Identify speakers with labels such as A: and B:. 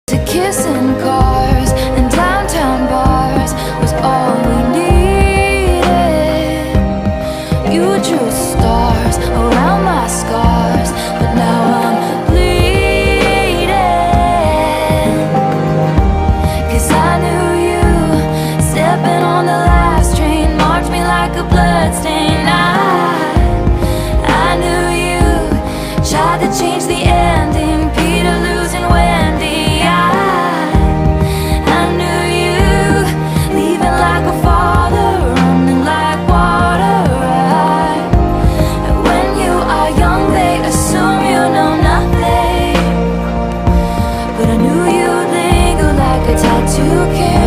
A: To kiss in cars and downtown bars was all we needed. You drew stars around my scars, but now I'm bleeding. 'Cause I knew you, stepping on the last train, marked me like a bloodstain. I knew you, tried to change the ending, Peter losing Wendy. I knew you, leaving like a father, running like water. And when you are young, they assume you know nothing, but I knew you'd linger like a tattoo.